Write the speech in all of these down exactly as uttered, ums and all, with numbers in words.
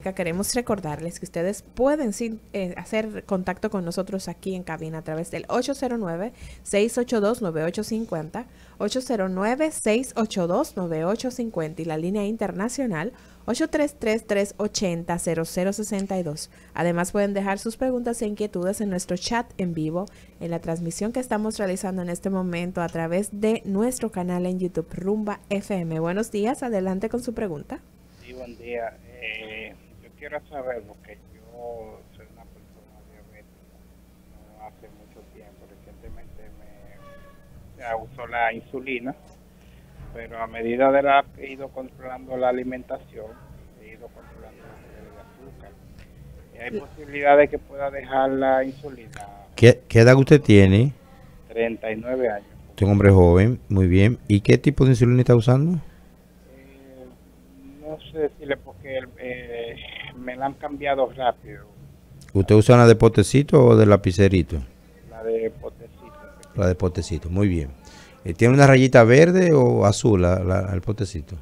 Queremos recordarles que ustedes pueden sí, eh, hacer contacto con nosotros aquí en cabina a través del ocho cero nueve, seis ocho dos, nueve ocho cinco cero, ocho cero nueve, seis ocho dos, nueve ocho cinco cero y la línea internacional ocho tres tres, tres ocho cero, cero cero seis dos. Además pueden dejar sus preguntas e inquietudes en nuestro chat en vivo en la transmisión que estamos realizando en este momento a través de nuestro canal en YouTube Rumba F M. Buenos días, adelante con su pregunta. Sí, buen día. Eh, yo quiero saber, porque yo soy una persona diabética, no hace mucho tiempo, recientemente me o sea, uso la insulina, pero a medida de la que he ido controlando la alimentación, he ido controlando el azúcar. Y hay posibilidad de que pueda dejar la insulina. ¿Qué, qué edad usted tiene? treinta y nueve años. Usted es un hombre joven, muy bien. ¿Y qué tipo de insulina está usando? Eh, no sé decirle porque eh, me la han cambiado rápido. ¿Usted usa una de potecito o de lapicerito? La de potecito. La de potecito, muy bien. Eh, ¿Tiene una rayita verde o azul la, la, el potecito?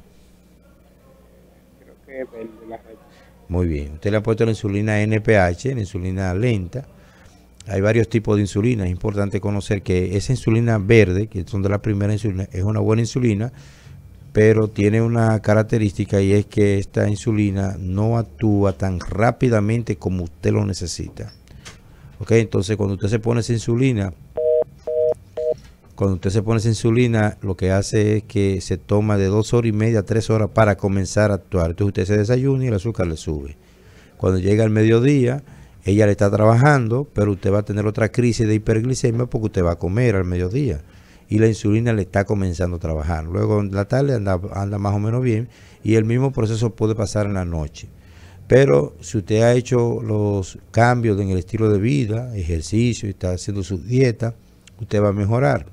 Creo que verde la rayita. Muy bien. Usted le ha puesto la insulina N P H, la insulina lenta. Hay varios tipos de insulina. Es importante conocer que esa insulina verde, que son de la primera insulina, es una buena insulina, pero tiene una característica y es que esta insulina no actúa tan rápidamente como usted lo necesita. Ok, entonces cuando usted se pone esa insulina, cuando usted se pone esa insulina, lo que hace es que se toma de dos horas y media a tres horas para comenzar a actuar. Entonces usted se desayuna y el azúcar le sube. Cuando llega el mediodía, ella le está trabajando, pero usted va a tener otra crisis de hiperglicemia porque usted va a comer al mediodía y la insulina le está comenzando a trabajar. Luego en la tarde anda, anda más o menos bien y el mismo proceso puede pasar en la noche. Pero si usted ha hecho los cambios en el estilo de vida, ejercicio y está haciendo su dieta, usted va a mejorar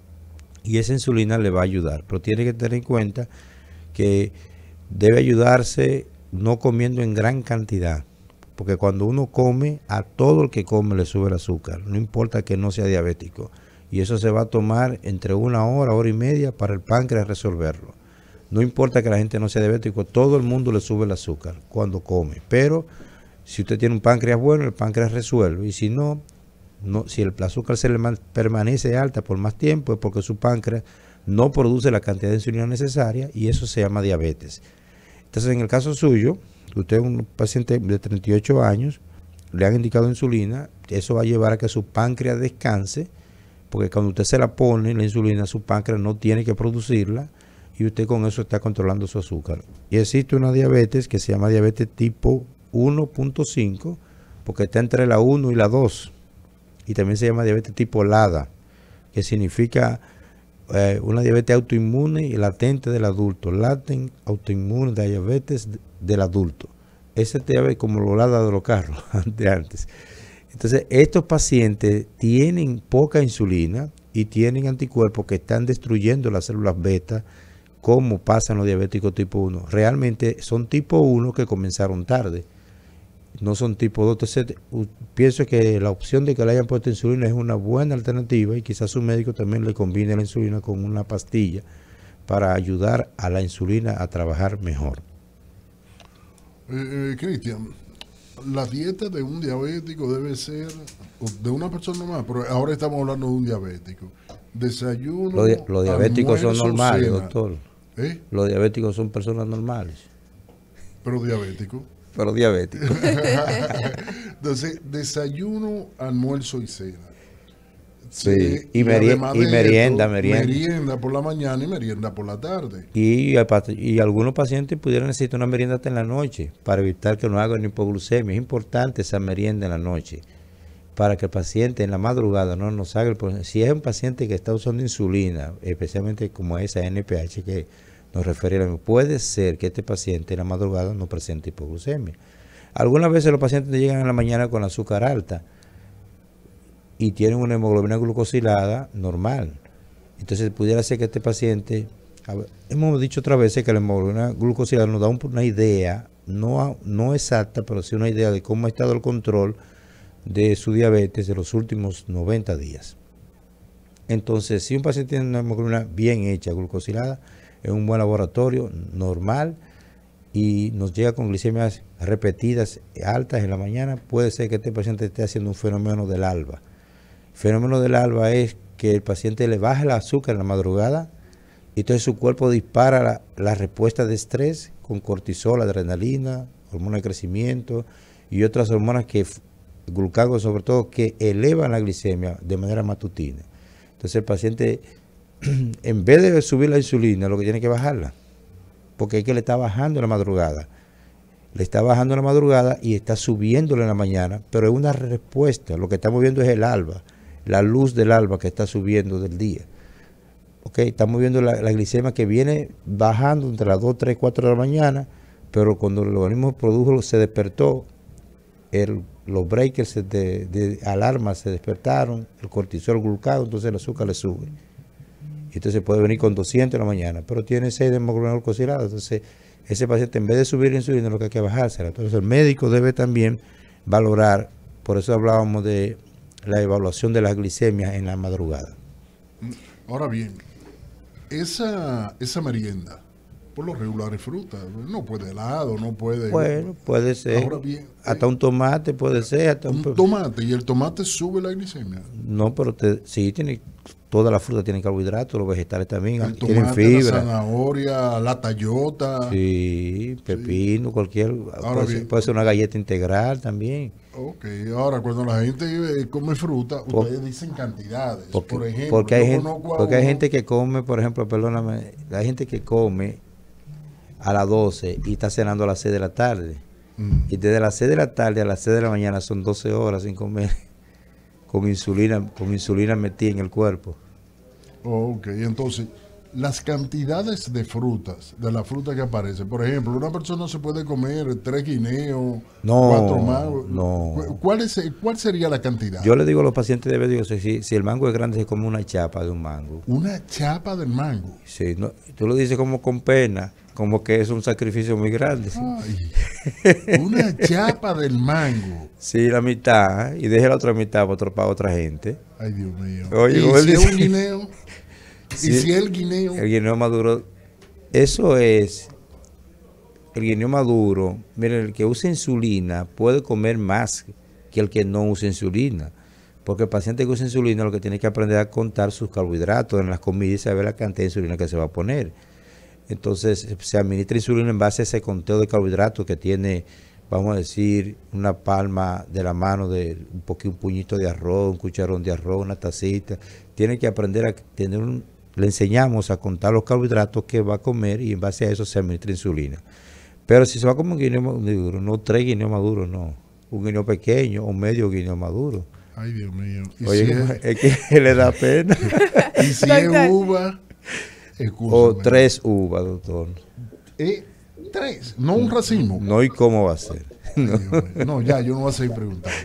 y esa insulina le va a ayudar. Pero tiene que tener en cuenta que debe ayudarse no comiendo en gran cantidad. Porque cuando uno come, a todo el que come le sube el azúcar, no importa que no sea diabético. Y eso se va a tomar entre una hora, hora y media para el páncreas resolverlo. No importa que la gente no sea diabético, todo el mundo le sube el azúcar cuando come. Pero si usted tiene un páncreas bueno, el páncreas resuelve. Y si no, no si el azúcar se le permanece alta por más tiempo, es porque su páncreas no produce la cantidad de insulina necesaria y eso se llama diabetes. Entonces, en el caso suyo, usted es un paciente de treinta y ocho años, le han indicado insulina, eso va a llevar a que su páncreas descanse, porque cuando usted se la pone, la insulina, su páncreas no tiene que producirla, y usted con eso está controlando su azúcar. Y existe una diabetes que se llama diabetes tipo uno punto cinco, porque está entre la uno y la dos, y también se llama diabetes tipo LADA, que significa eh, una diabetes autoinmune y latente del adulto, latent autoinmune diabetes del adulto. Ese te ve como lo LADA de los carros de antes. Entonces, estos pacientes tienen poca insulina y tienen anticuerpos que están destruyendo las células beta, como pasa en los diabéticos tipo uno. Realmente son tipo uno que comenzaron tarde, no son tipo dos. Entonces, pienso que la opción de que le hayan puesto insulina es una buena alternativa y quizás su médico también le combine la insulina con una pastilla para ayudar a la insulina a trabajar mejor. Eh, eh, Cristian, la dieta de un diabético debe ser de una persona normal, pero ahora estamos hablando de un diabético. Desayuno, Los, di los diabéticos almuerzo, son normales, cena. doctor. ¿Eh? Los diabéticos son personas normales. Pero diabético. Pero diabéticos. Entonces, desayuno, almuerzo y cena. Sí, Eh, y, meri y merienda, esto, merienda. Merienda por la mañana y merienda por la tarde. Y, y algunos pacientes pudieran necesitar una merienda hasta en la noche para evitar que no hagan hipoglucemia. Es importante esa merienda en la noche para que el paciente en la madrugada no nos haga el... Si es un paciente que está usando insulina, especialmente como esa N P H que nos referimos, puede ser que este paciente en la madrugada no presente hipoglucemia. Algunas veces los pacientes llegan en la mañana con azúcar alta y tienen una hemoglobina glucosilada normal. Entonces pudiera ser que este paciente, ver, hemos dicho otras veces que la hemoglobina glucosilada nos da una idea, no, no exacta, pero sí una idea de cómo ha estado el control de su diabetes de los últimos noventa días. Entonces, si un paciente tiene una hemoglobina bien hecha, glucosilada, es un buen laboratorio, normal, y nos llega con glicemias repetidas altas en la mañana, puede ser que este paciente esté haciendo un fenómeno del alba. El fenómeno del alba es que el paciente le baja el azúcar en la madrugada y entonces su cuerpo dispara la, la respuesta de estrés con cortisol, adrenalina, hormona de crecimiento y otras hormonas que, glucagón sobre todo, que elevan la glicemia de manera matutina. Entonces el paciente, en vez de subir la insulina, lo que tiene que bajarla, porque es que le está bajando en la madrugada. Le está bajando en la madrugada y está subiéndolo en la mañana, pero es una respuesta. Lo que estamos viendo es el alba, la luz del alba que está subiendo del día. Ok, estamos viendo la, la glicemia que viene bajando entre las dos, tres, cuatro de la mañana, pero cuando el organismo produjo, se despertó, el, los breakers de, de alarma se despertaron, el cortisol, el glucagón, entonces el azúcar le sube. Y entonces puede venir con doscientos en la mañana, pero tiene seis de hemoglobina glucosilada. Entonces, ese paciente, en vez de subir la insulina, lo que hay que bajársela. Entonces, el médico debe también valorar, por eso hablábamos de la evaluación de las glicemias en la madrugada. Ahora bien, esa, esa merienda, por lo regular es fruta, no puede helado, no puede... Bueno, puede ser. Ahora bien, hasta eh, un tomate puede ser. Hasta un un tomate, y el tomate sube la glicemia. No, pero te, sí, tiene, toda la fruta tiene carbohidratos, los vegetales también, El tienen tomate, fibra. la zanahoria, la tallota. Sí, pepino, sí. cualquier... Ahora puede, bien, ser, puede ser una galleta integral también. Ok, ahora cuando la gente eh, come fruta, Por, ustedes dicen cantidades. Porque, por ejemplo, porque, hay gente, porque uno, hay gente que come, por ejemplo, perdóname, hay gente que come a las doce y está cenando a las seis de la tarde. Mm. Y desde las seis de la tarde a las seis de la mañana son doce horas sin comer, con insulina, con insulina metida en el cuerpo. Ok, entonces, las cantidades de frutas, de la fruta que aparece, por ejemplo, una persona se puede comer tres guineos, no, cuatro mangos. No. ¿Cuál, es, ¿Cuál sería la cantidad? Yo le digo a los pacientes de digo, si, si el mango es grande, se come una chapa de un mango. ¿Una chapa del mango? Sí, no, tú lo dices como con pena, como que es un sacrificio muy grande. Ay, una chapa del mango. Sí, la mitad, y deje la otra mitad para otra, para otra gente. Ay, Dios mío. Oye, ¿Y si es un guineo? Sí, ¿Y si el guineo? El guineo maduro, eso es, el guineo maduro, miren, el que usa insulina puede comer más que el que no usa insulina, porque el paciente que usa insulina lo que tiene que aprender a contar sus carbohidratos en las comidas y saber la cantidad de insulina que se va a poner. Entonces se administra insulina en base a ese conteo de carbohidratos que tiene, vamos a decir, una palma de la mano de un poquito, un puñito de arroz, un cucharón de arroz, una tacita. Tiene que aprender a tener un... Le enseñamos a contar los carbohidratos que va a comer y en base a eso se administra insulina. Pero si se va a comer un guineo maduro, no tres guineos maduros, no. Un guineo pequeño o medio guineo maduro. Ay, Dios mío. Oye, si es... es que le da pena. Y si es uva, excúsame. O tres uvas, doctor. ¿Eh? Tres, no un racimo. No, ¿y cómo va a ser? No. no, ya, yo no voy a seguir preguntando.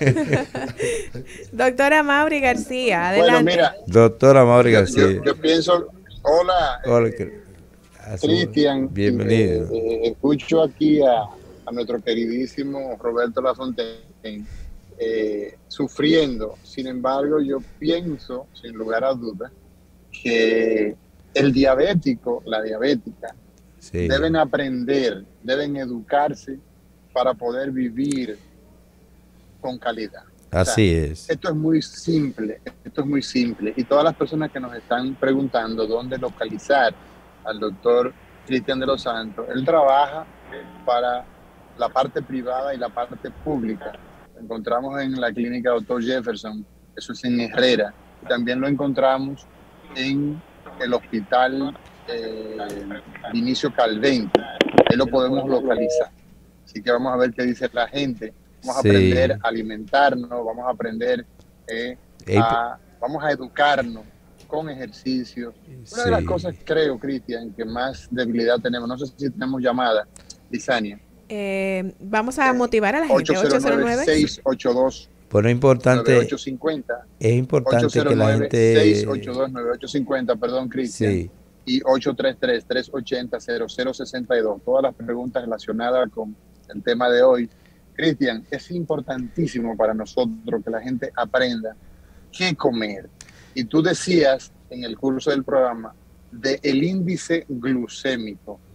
Doctora Mauri García, adelante. Bueno, mira. Doctora Mauri García. Yo, yo pienso, hola, hola eh, Cristian. Bienvenido. Eh, eh, escucho aquí a, a nuestro queridísimo Roberto Lafontaine eh, sufriendo. Sin embargo, yo pienso, sin lugar a dudas, que el diabético, la diabética, sí. deben aprender, deben educarse para poder vivir con calidad. Así o sea, es. Esto es muy simple, esto es muy simple. Y todas las personas que nos están preguntando dónde localizar al doctor Cristian de los Santos, él trabaja para la parte privada y la parte pública. Lo encontramos en la clínica doctor Jefferson, eso es en Herrera. También lo encontramos en el hospital eh, Vinicio Calvente. Ahí lo podemos localizar. Así que vamos a ver qué dice la gente. Vamos a sí. aprender a alimentarnos, vamos a aprender eh, a, vamos a educarnos con ejercicio. Sí. Una de las cosas, creo, Cristian, que más debilidad tenemos, no sé si tenemos llamada, Lisania. Eh, vamos a motivar a la gente. ocho cero nueve, seis ocho dos, Bueno, es importante, nueve ocho cinco cero. Es importante ocho cero nueve, que la gente... seis ocho dos, nueve ocho cinco cero, perdón, Cristian. Sí. Y ocho tres tres, tres ocho cero, cero cero seis dos. Todas las preguntas relacionadas con el tema de hoy. Cristian, es importantísimo para nosotros que la gente aprenda qué comer. Y tú decías en el curso del programa del índice glucémico.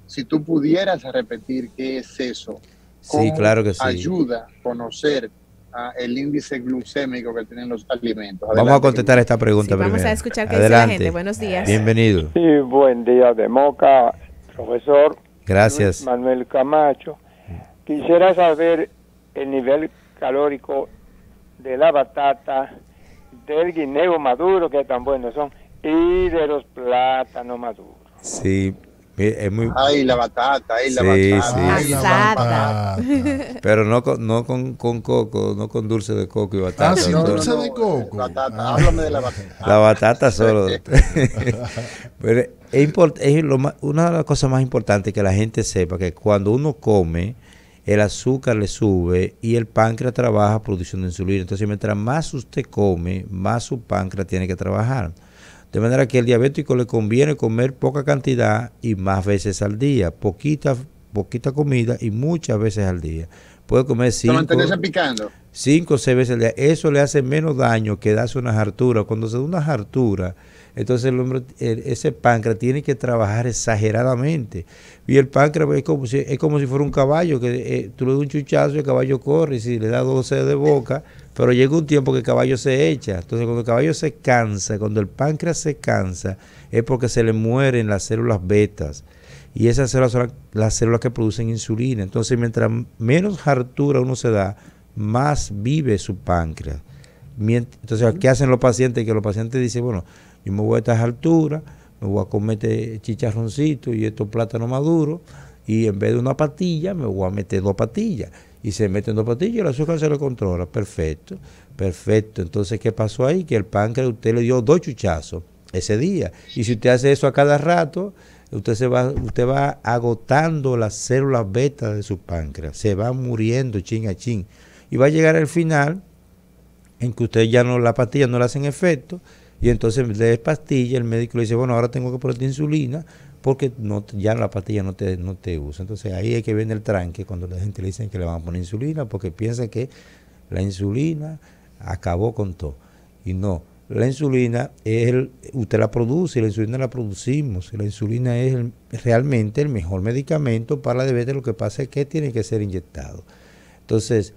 si tú pudieras repetir qué es eso, Sí, claro que sí. ayuda a conocer uh, el índice glucémico que tienen los alimentos. Adelante, vamos a contestar esta pregunta sí, vamos primero. a escuchar qué Adelante. dice la gente. Buenos días. Bienvenido. Sí, buen día de Moca, profesor. Gracias. Luis Manuel Camacho. Quisiera saber el nivel calórico de la batata, del guineo maduro, que tan buenos son, y de los plátanos maduros. Sí, es muy... Ay, la batata, ay, la sí, batata. Sí. Ay, la Batata. batata. Pero no con, no con, con coco, no con dulce de coco y batata. Ah, sí, No, no, dulce no, de coco. Batata, Ah. háblame de la batata. La batata solo. Pero es, import, es lo más, una de las cosas más importantes que la gente sepa, que cuando uno come, el azúcar le sube y el páncreas trabaja produciendo insulina. Entonces, mientras más usted come, más su páncreas tiene que trabajar. De manera que al diabético le conviene comer poca cantidad y más veces al día. Poquita, poquita comida y muchas veces al día. Puede comer cinco, mantenerse picando. cinco o seis veces al día. Eso le hace menos daño que darse una hartura. Cuando se da una hartura, entonces el hombre, el, ese páncreas tiene que trabajar exageradamente. Y el páncreas es como si, es como si fuera un caballo, que eh, tú le das un chuchazo y el caballo corre, y si le das doce de boca, pero llega un tiempo que el caballo se echa. Entonces cuando el caballo se cansa, cuando el páncreas se cansa, es porque se le mueren las células betas. Y esas células son las células que producen insulina. Entonces mientras menos hartura uno se da, más vive su páncreas. Entonces, ¿qué hacen los pacientes? Que los pacientes dicen, bueno, yo me voy a estas alturas, me voy a comer este chicharroncito y estos plátanos maduros, y en vez de una pastilla, me voy a meter dos pastillas. Y se meten dos pastillas y el azúcar se le controla. Perfecto, perfecto. Entonces, ¿qué pasó ahí? Que el páncreas usted le dio dos chuchazos ese día. Y si usted hace eso a cada rato, usted se va, usted va agotando las células beta de su páncreas. Se va muriendo chin a chin. Y va a llegar al final en que usted ya no, la pastilla no le hacen efecto, y entonces de pastilla el médico le dice, bueno, ahora tengo que ponerte insulina porque no, ya la pastilla no te, no te usa. Entonces ahí es que viene el tranque cuando la gente le dice que le van a poner insulina porque piensa que la insulina acabó con todo. Y no, la insulina es el, usted la produce y la insulina la producimos. Y la insulina es el, realmente el mejor medicamento para la diabetes. Lo que pasa es que tiene que ser inyectado. Entonces,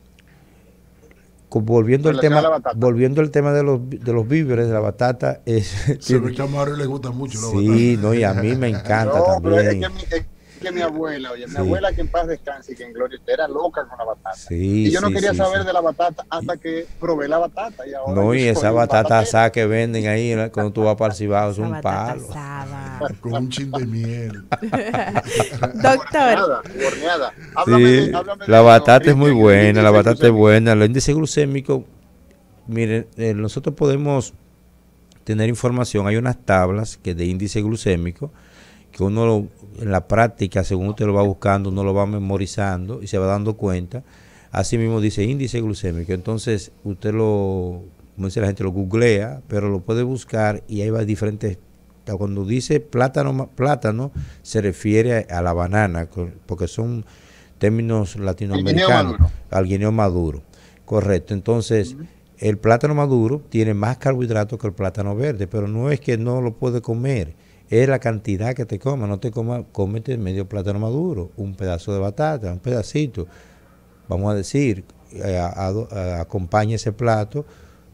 volviendo al tema, volviendo al tema de los de los víveres, de la batata es se ve que a Mario le gusta mucho la sí, batata. No, y a mí me encanta no, también. Pero es que mi, es que mi abuela, oye, mi sí. abuela que en paz descanse y que en gloria era loca con la batata. Sí, y yo no sí, quería sí, saber sí. de la batata hasta que probé la batata. Y ahora no, y esa batata asada que venden ahí cuando tú vas para el Cibao es un palo. Con un chin de miel. Doctor. Horneada, háblame sí, de, háblame la de batata es muy buena, la batata es buena. El índice glucémico, miren, eh, nosotros podemos tener información. Hay unas tablas que de índice glucémico que uno lo, en la práctica, según usted lo va buscando, uno lo va memorizando y se va dando cuenta. Así mismo dice índice glucémico. Entonces usted lo, como dice la gente, lo googlea, pero lo puede buscar y ahí va diferentes. Cuando dice plátano, plátano se refiere a, a la banana, porque son términos latinoamericanos. Al guineo maduro. Correcto. Entonces, uh-huh. el plátano maduro tiene más carbohidratos que el plátano verde, pero no es que no lo puede comer. Es la cantidad que te coma, no te coma, cómete medio plátano maduro, un pedazo de batata, un pedacito. Vamos a decir, eh, a, a, a, acompaña ese plato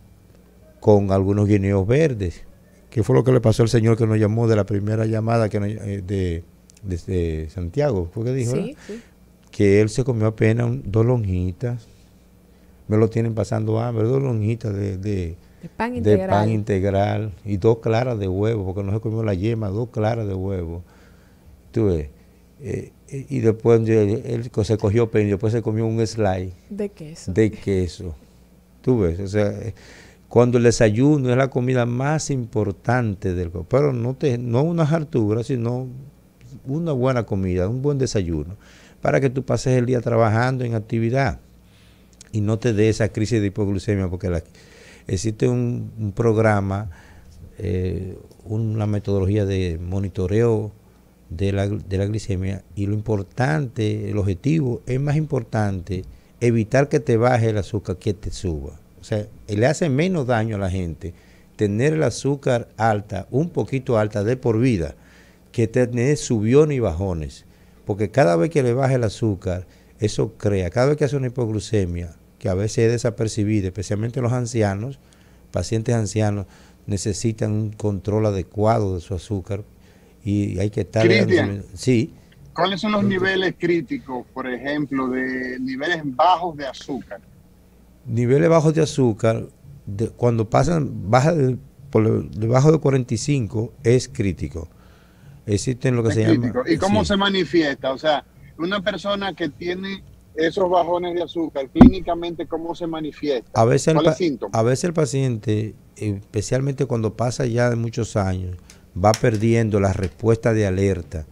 con algunos guineos verdes. ¿Qué fue lo que le pasó al señor que nos llamó de la primera llamada que nos, eh, de desde Santiago? ¿Fue que dijo? Sí, sí. Que él se comió apenas un, dos lonjitas. Me lo tienen pasando hambre, dos lonjitas de... de De pan, de integral. pan integral y dos claras de huevo, porque no se comió la yema, dos claras de huevo. Tú ves. Eh, y después él, él se cogió pen y después se comió un slide de queso. De queso. Tú ves, o sea, cuando el desayuno es la comida más importante del cuerpo, pero no te, no una hartura, sino una buena comida, un buen desayuno, para que tú pases el día trabajando en actividad y no te dé esa crisis de hipoglucemia, porque la existe un, un programa, eh, una metodología de monitoreo de la, de la glicemia, y lo importante, el objetivo es más importante evitar que te baje el azúcar que te suba. O sea, le hace menos daño a la gente tener el azúcar alta, un poquito alta de por vida, que tener subiones y bajones, porque cada vez que le baja el azúcar, eso crea, cada vez que hace una hipoglucemia, que a veces es desapercibida, especialmente los ancianos, pacientes ancianos, necesitan un control adecuado de su azúcar y hay que estar... Cristian, sí. ¿Cuáles son los niveles críticos, por ejemplo, de niveles bajos de azúcar? Niveles bajos de azúcar, de, cuando pasan, baja de, por debajo de cuarenta y cinco, es crítico. Existen lo que Es se crítico. llama... ¿Y cómo sí. se manifiesta? O sea, una persona que tiene esos bajones de azúcar, clínicamente, ¿cómo se manifiesta? A veces, el, ¿Cuáles pa- síntomas? a veces el paciente, especialmente cuando pasa ya de muchos años, va perdiendo la respuesta de alerta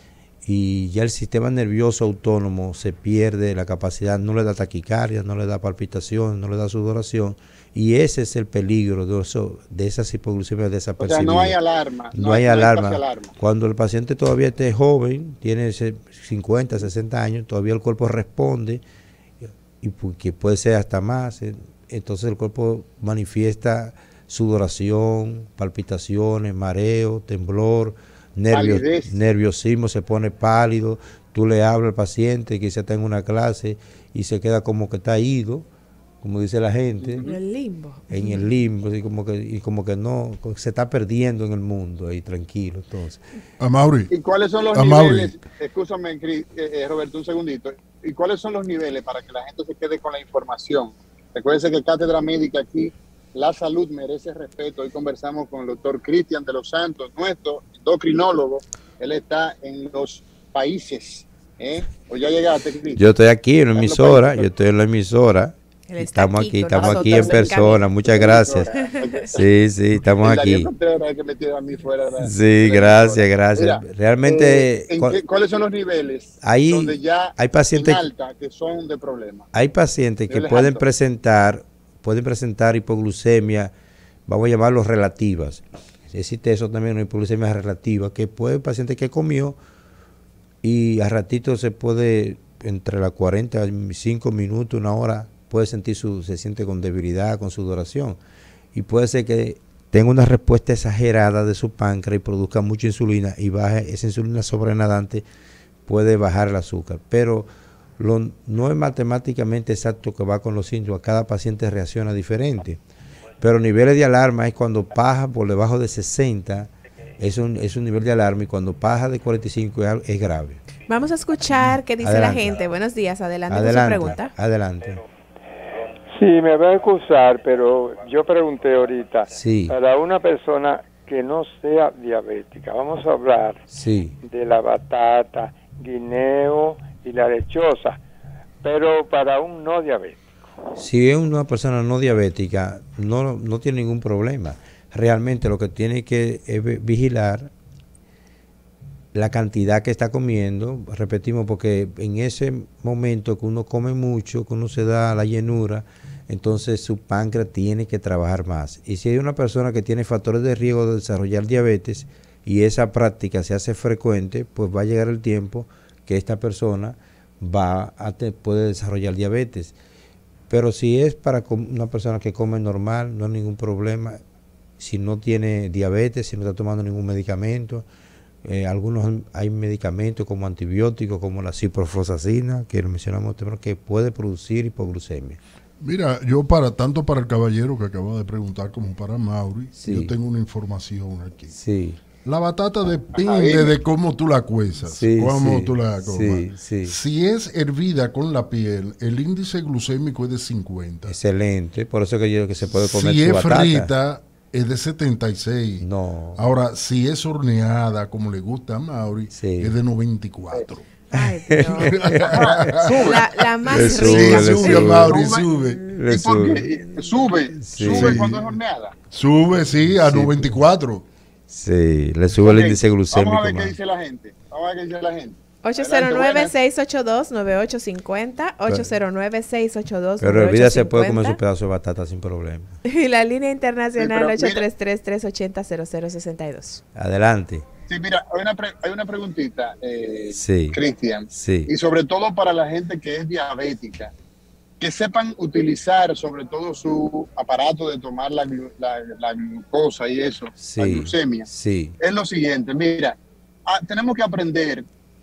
y ya el sistema nervioso autónomo se pierde la capacidad, no le da taquicardia, no le da palpitación, no le da sudoración, y ese es el peligro de, eso, de esas hipoglucemias O sea, desapercibidas. no hay alarma. No, hay, alarma. casi alarma. Cuando el paciente todavía esté joven, tiene ese cincuenta, sesenta años, todavía el cuerpo responde, y pu- que puede ser hasta más. eh, Entonces el cuerpo manifiesta sudoración, palpitaciones, mareo, temblor, nervios, Palidez. nerviosismo, se pone pálido. Tú le hablas al paciente que se está en una clase y se queda como que está ido, como dice la gente, El limbo. en el limbo, y como que, y como que no, como que se está perdiendo en el mundo ahí tranquilo. Entonces, A Mauri, ¿Y cuáles son los A niveles? Escúchame, Cris- eh, eh, Roberto, un segundito. ¿Y cuáles son los niveles para que la gente se quede con la información? Recuérdense que Cátedra Médica aquí, la salud merece respeto. Hoy conversamos con el doctor Cristian de los Santos, nuestro endocrinólogo. Él está en los países. ¿eh? ¿O ya llegaste, Cristian? yo estoy aquí en la Está en los emisora, países. yo estoy en la emisora. Él está Estamos aquí aquí, con estamos aquí nosotros en en persona. cabina. Muchas gracias. Sí, sí, estamos El Darío aquí. Contreras es que me tira a mí fuera de la- de Sí, la gracias, emisora. gracias. Mira, Realmente, eh, ¿en cu- qué- ¿cuáles son los niveles Ahí donde ya hay pacientes- en alta que son de problema? hay pacientes que Niveles pueden altos. presentar, pueden presentar hipoglucemia, vamos a llamarlos relativas. Existe eso también, una hipoglucemia relativa, que puede paciente que comió y a ratito se puede, entre las cuarenta y cinco minutos, una hora, puede sentir su, se siente con debilidad, con sudoración. Y puede ser que tenga una respuesta exagerada de su páncreas y produzca mucha insulina y baje esa insulina sobrenadante, puede bajar el azúcar. Pero lo, no es matemáticamente exacto que va con los síntomas, cada paciente reacciona diferente. Pero niveles de alarma es cuando baja por debajo de sesenta, es un, es un nivel de alarma, y cuando baja de cuarenta y cinco es, al- es grave. Vamos a escuchar qué dice Adelante. la gente. Buenos días, adelante, con su Adelante, pregunta. adelante. Sí, me va a excusar, pero yo pregunté ahorita, Sí. para una persona que no sea diabética, vamos a hablar Sí. de la batata, guineo y la lechosa, pero para un no diabético. Si es una persona no diabética, no, no tiene ningún problema. Realmente lo que tiene que es vi- vigilar la cantidad que está comiendo, repetimos, porque en ese momento que uno come mucho, que uno se da la llenura, entonces su páncreas tiene que trabajar más. Y si hay una persona que tiene factores de riesgo de desarrollar diabetes y esa práctica se hace frecuente, pues va a llegar el tiempo que esta persona va a te- puede desarrollar diabetes. Pero si es para com- una persona que come normal, no hay ningún problema. Si no tiene diabetes, si no está tomando ningún medicamento, eh, algunos hay medicamentos como antibióticos, como la ciprofloxacina, que lo mencionamos, que puede producir hipoglucemia. mira, yo para tanto para el caballero que acaba de preguntar como para Mauri, Sí. yo tengo una información aquí. Sí, La batata depende de cómo tú la cuezas, Sí, cómo sí, tú la comas. sí, sí. Si es hervida con la piel, el índice glucémico es de cincuenta. excelente. Por eso que yo que se puede comer Si su es batata. frita, es de setenta y seis. No. Ahora, si es horneada, como le gusta a Mauri, Sí. es de noventa y cuatro. Ay, Dios. la, la más Le Sí, sube, rica. le sube, sube. Mauri, Sube. sube. Le ¿Y por sube. qué? Sube, Sí. sube Sí. cuando es horneada. Sube, sí, a Sí. noventa y cuatro. Sí, le sube el Ok, índice glucémico. Vamos a ver qué más. dice la gente. Vamos a ver qué dice la gente. ocho cero nueve, Adelante, seis ocho dos, nueve ocho cinco cero, ocho cero nueve, seis ocho dos, Pero nueve ocho olvídate, se cinco puede comer su cero. pedazo de batata sin problema. Y la línea internacional Sí, pero ocho tres tres, tres ocho cero, cero cero seis dos. Adelante. Sí, mira, hay una, pre- hay una preguntita, eh, Sí. Cristian. Sí. Y sobre todo para la gente que es diabética, que sepan utilizar sobre todo su aparato de tomar la, glu- la, la glucosa y eso, la Sí. glucemia. Sí. Es lo siguiente, mira, a, tenemos que aprender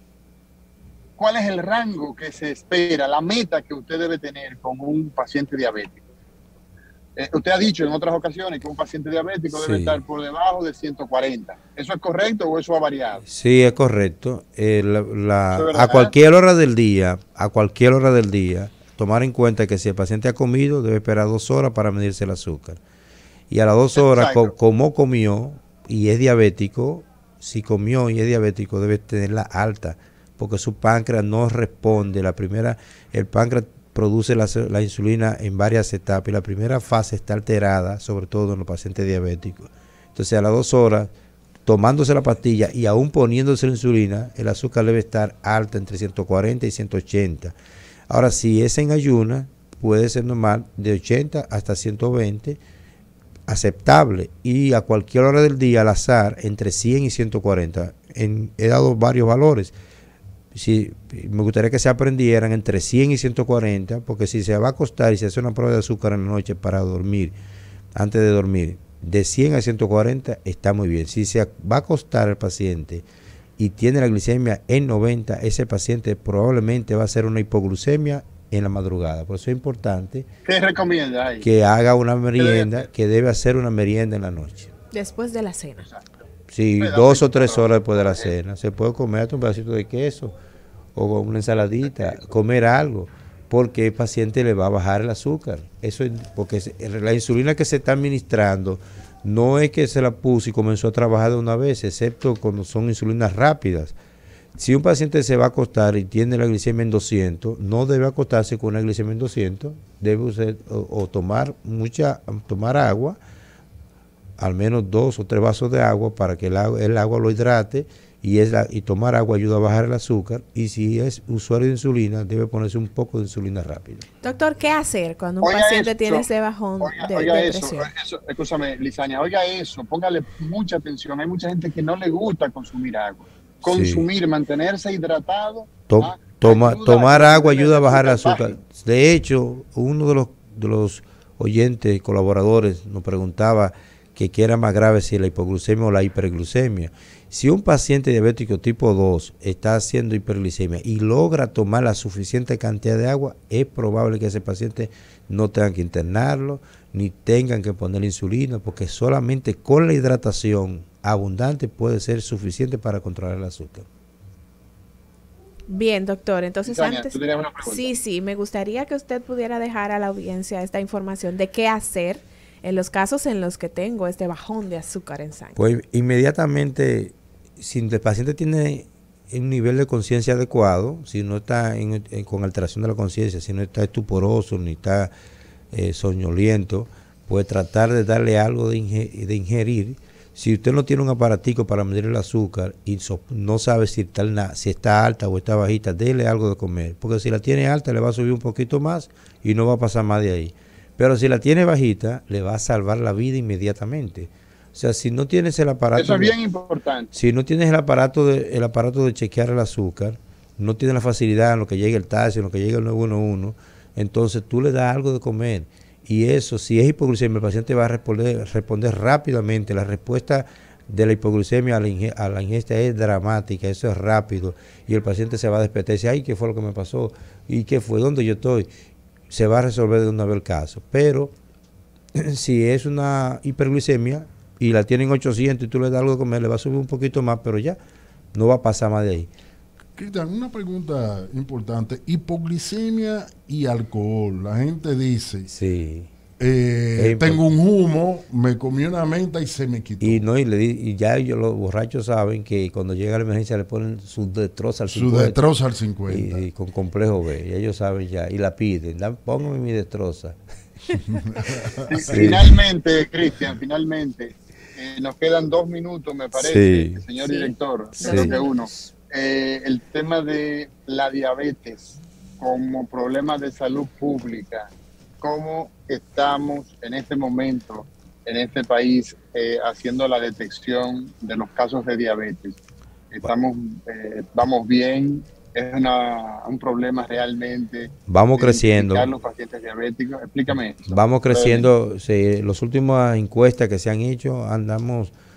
cuál es el rango que se espera, la meta que usted debe tener con un paciente diabético. Eh, usted ha dicho en otras ocasiones que un paciente diabético Sí. debe estar por debajo de ciento cuarenta. ¿Eso es correcto o eso ha variado? Sí, es correcto. Eh, la- la- ¿Eso es verdad? a cualquier hora del día, a cualquier hora del día, tomar en cuenta que si el paciente ha comido, debe esperar dos horas para medirse el azúcar. Y a las dos horas, Exacto. co- como comió y es diabético, si comió y es diabético, debe tenerla alta, porque su páncreas no responde. La primera, el páncreas produce la, la insulina en varias etapas y la primera fase está alterada, sobre todo en los pacientes diabéticos. Entonces, a las dos horas, tomándose la pastilla y aún poniéndose la insulina, el azúcar debe estar alta entre ciento cuarenta y ciento ochenta. Ahora, si es en ayuna, puede ser normal de ochenta hasta ciento veinte, aceptable, y a cualquier hora del día al azar entre cien y ciento cuarenta. En, he dado varios valores. Si, me gustaría que se aprendieran entre cien y ciento cuarenta, porque si se va a acostar y se hace una prueba de azúcar en la noche para dormir, antes de dormir, de cien a ciento cuarenta está muy bien. Si se va a acostar el paciente y tiene la glicemia en noventa, ese paciente probablemente va a hacer una hipoglucemia en la madrugada. Por eso es importante ¿Qué recomienda ahí? que haga una merienda, hacer? que debe hacer una merienda en la noche. Después de la cena. Sí, Pedacito, dos o tres pero- horas después de la cena. Se puede comer hasta un pedacito de queso o una ensaladita, comer algo, porque el paciente le va a bajar el azúcar. Eso es porque se- la insulina que se está administrando no es que se la puso y comenzó a trabajar de una vez, excepto cuando son insulinas rápidas. Si un paciente se va a acostar y tiene la glicemia en doscientos, no debe acostarse con una glicemia en doscientos, debe usted o, o tomar mucha tomar agua, al menos dos o tres vasos de agua para que el agua, el agua lo hidrate, y, es la, y tomar agua ayuda a bajar el azúcar, y si es usuario de insulina debe ponerse un poco de insulina rápida. Doctor, ¿qué hacer cuando un Oiga paciente eso, tiene ese bajón Oiga, de, oiga de eso, presión? eso, escúchame, Lizaña, oiga eso, póngale mucha atención. Hay mucha gente que no le gusta consumir agua. Consumir, mantenerse hidratado. Tom- ¿ah? toma- Ayuda tomar a agua mantener ayuda a bajar el azúcar azúcar. De hecho, uno de los, de los oyentes, colaboradores, nos preguntaba que qué era más grave, si la hipoglucemia o la hiperglucemia. Si un paciente diabético tipo dos está haciendo hiperglicemia y logra tomar la suficiente cantidad de agua, es probable que ese paciente no tengan que internarlo, ni tengan que poner insulina, porque solamente con la hidratación abundante puede ser suficiente para controlar el azúcar. Bien, doctor, entonces Tania, antes... tú tenías una pregunta. Sí, sí, me gustaría que usted pudiera dejar a la audiencia esta información de qué hacer en los casos en los que tengo este bajón de azúcar en sangre. Pues inmediatamente, si el paciente tiene un nivel de conciencia adecuado, si no está en- en- con alteración de la conciencia, si no está estuporoso, ni está eh, soñoliento, pues tratar de darle algo de, inge- de ingerir. Si usted no tiene un aparatico para medir el azúcar y so- no sabe si está, na- si está alta o está bajita, dele algo de comer, porque si la tiene alta le va a subir un poquito más y no va a pasar más de ahí. Pero si la tiene bajita, le va a salvar la vida inmediatamente. O sea, si no tienes el aparato... Eso es de- bien importante. si no tienes el aparato de, el aparato de chequear el azúcar, no tienes la facilidad en lo que llega el taxi, en lo que llega el nueve uno uno, entonces tú le das algo de comer. Y eso, si es hipoglucemia, el paciente va a responder, responder rápidamente. La respuesta de la hipoglucemia a la, inge- a la ingesta es dramática, eso es rápido. Y el paciente se va a despertar y dice, ay, ¿qué fue lo que me pasó? ¿Y qué fue? ¿Dónde yo estoy? Se va a resolver de una vez el caso. Pero si es una hiperglicemia y la tienen ochocientos y tú le das algo de comer, le va a subir un poquito más, pero ya no va a pasar más de ahí. Cristian, una pregunta importante. Hipoglicemia y alcohol. La gente dice, Sí. eh, Es tengo un humo, me comí una menta y se me quitó. Y no y, le di- y ya ellos, los borrachos saben que cuando llega la emergencia le ponen su destroza al Su cincuenta. destroza al cincuenta. Y, y con complejo B, y ellos saben ya, y la piden, dan, póngame mi destroza. Sí, Sí. Finalmente, Cristian, finalmente, eh, nos quedan dos minutos, me parece, Sí. señor Sí. director, Sí. menos que uno. Eh, el tema de la diabetes como problema de salud pública, ¿cómo estamos en este momento en este país eh, haciendo la detección de los casos de diabetes? ¿Estamos, eh, vamos bien? ¿Es una, un problema realmente? Vamos de creciendo. identificar los pacientes diabéticos? Explícame eso. Vamos creciendo, sí, las últimas encuestas que se han hecho, andamos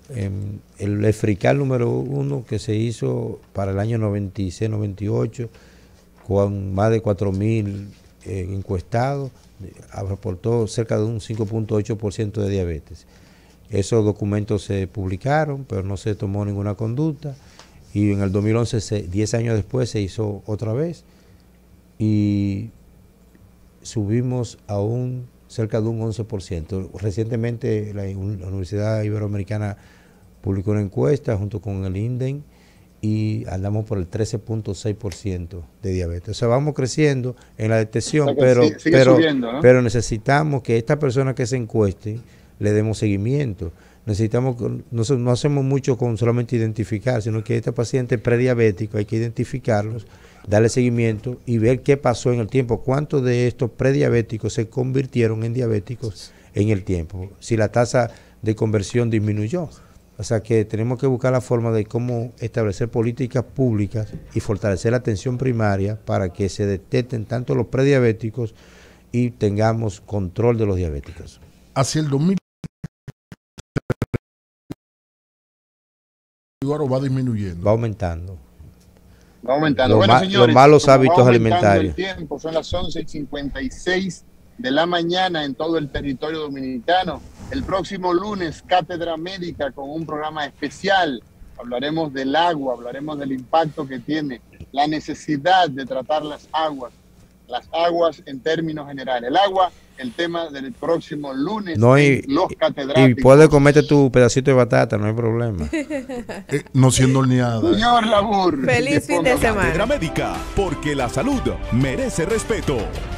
eh, el EFRICAL número uno que se hizo para el año noventa y seis noventa y ocho, con más de cuatro mil eh, encuestados, reportó cerca de un cinco punto ocho por ciento de diabetes. Esos documentos se publicaron, pero no se tomó ninguna conducta. Y en el dos mil once, diez años después, se hizo otra vez. Y subimos a un cerca de un once por ciento. Recientemente la, la Universidad Iberoamericana publicó una encuesta junto con el INDEN y andamos por el trece punto seis por ciento de diabetes. O sea, vamos creciendo en la detección, o sea, pero, sigue, sigue pero, subiendo, ¿no? Pero necesitamos que esta persona que se encueste le demos seguimiento. Necesitamos, no, no hacemos mucho con solamente identificar, sino que este paciente prediabético hay que identificarlos, darle seguimiento y ver qué pasó en el tiempo, cuántos de estos prediabéticos se convirtieron en diabéticos en el tiempo, si la tasa de conversión disminuyó. O sea que tenemos que buscar la forma de cómo establecer políticas públicas y fortalecer la atención primaria para que se detecten tanto los prediabéticos y tengamos control de los diabéticos. Hacia el dos mil va disminuyendo. Va aumentando. Va aumentando. Lo bueno, ma señores, los malos hábitos alimentarios. El tiempo, son las once y cincuenta y seis de la mañana en todo el territorio dominicano. El próximo lunes, Cátedra Médica con un programa especial. Hablaremos del agua, hablaremos del impacto que tiene, la necesidad de tratar las aguas, las aguas en términos generales. El agua, el tema del próximo lunes, no, y, los catedráticos. Y puedes comerte tu pedacito de batata, no hay problema. eh, no siendo horneada. Señor Labur. Feliz fin de semana. Cátedra Médica, porque la salud merece respeto.